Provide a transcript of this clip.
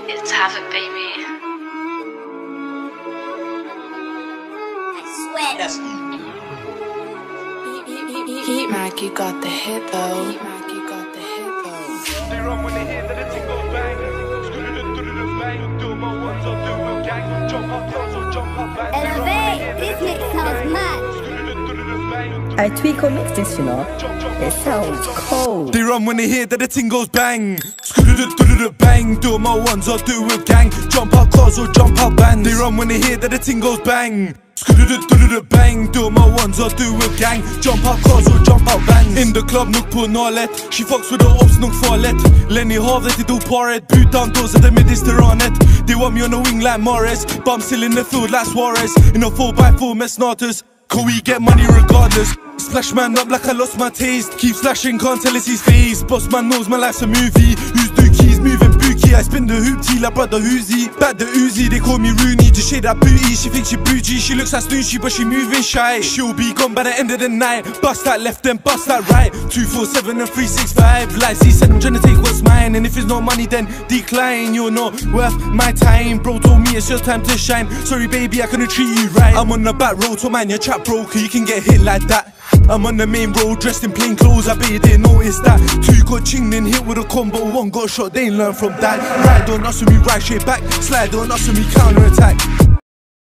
It's Havoc, baby. I swear. That's Heat Mac, you got the hit though. Heat Mac, you got the hit though. They run when they hear that the thing goes bang. Bang. Do my ones or do a gang. Jump up close or jump up back. Elevate, this mix sounds mad. I tweak or mix this, you know. It sounds cold. They run when they hear that the ting goes bang. Bang. Do my ones or do a gang. Jump up close or jump up band. They run when they hear that the ting goes bang. Bang, do my ones or do a gang. Jump up cars or jump up bands. In the club, nuk på nalet. She fucks with the ops, nuk farlet. Lenny havet, det do paret. Putan dåser det med disteranet. They want me on the wing like Morris, but I'm still in the field like Suarez. In a 4x4 med Snatus. Can we get money regardless? Splash man up like I lost my taste. Keep slashing, can't tell it's his face. Boss man knows my life's a movie. Who's Dookies moving bookie? I spin the hoopty like brother Uzi. Back the Uzi, they call me Rooney. Just shade that booty, she thinks she bougie. She looks like Snoochy, but she moving shy. She'll be gone by the end of the night. Bust that left, then bust that right. 247 and 365. Like C7, I'm trying to take what's mine. And if it's no money, then decline. You're not worth my time. Bro told me it's your time to shine. Sorry baby, I couldn't treat you right. I'm on the back road, so man, your trap broke. You can get hit like that. I'm on the main road, dressed in plain clothes. I bet you didn't notice that. Two got chinged and hit with a combo. One got shot, they ain't learn from that. Ride on us with me, right straight back. Slide on us with me, counter attack.